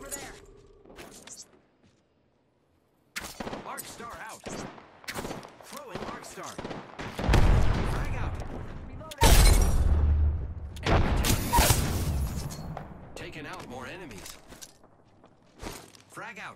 over there. Arc Star out. Throwing Arc Star. Frag out. Taking out more enemies. Frag out.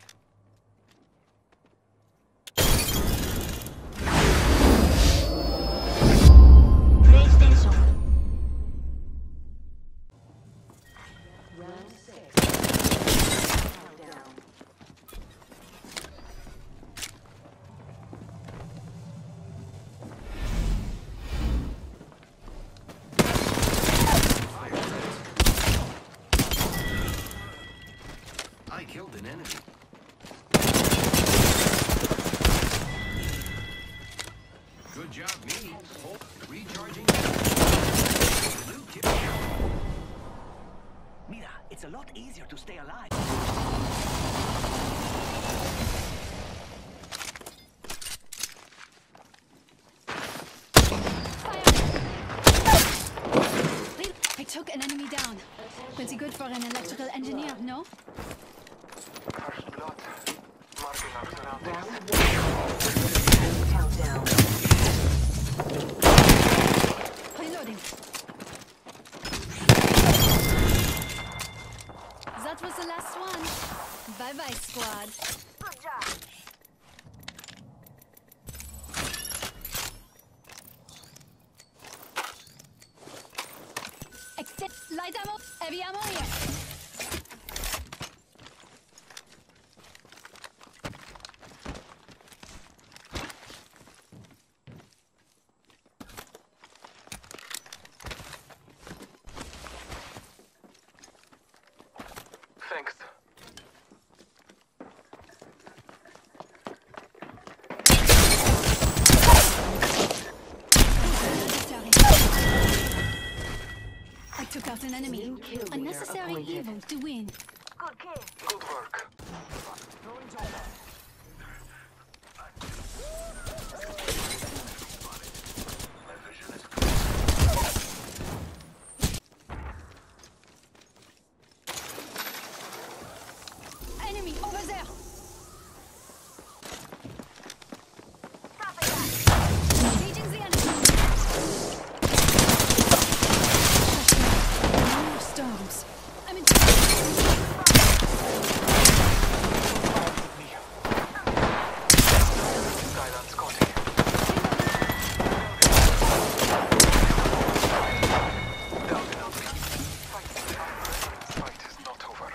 I killed an enemy. Good job, me. Hold. Recharging. Blue kill. Mira, it's a lot easier to stay alive. I took an enemy down. Pretty good for an electrical engineer, no? First blood. Marking our surroundings. Countdown. Reloading. That was the last one. Bye-bye, squad. Good job. Light ammo, heavy ammo here. Thanks. I took out an enemy. Unnecessary evil to win. Good kill. Good work. My vision is clear. Enemy over there. Stop it. Engaging the enemy. More stones. I'm in. Silence coding. Down and out. Fight is not over.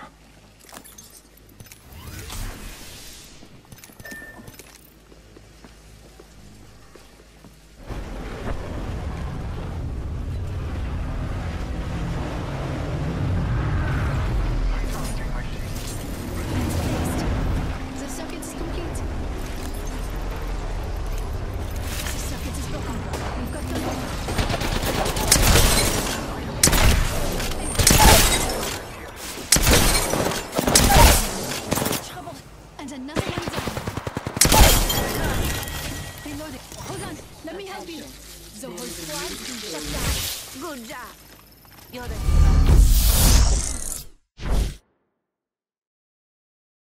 Recharging my shield. The circuit is complete. The circuit is broken. We've got control. Trouble. And another one down. Reload it. Hold on. Let me help you. The whole squad shut down. Good job. You're the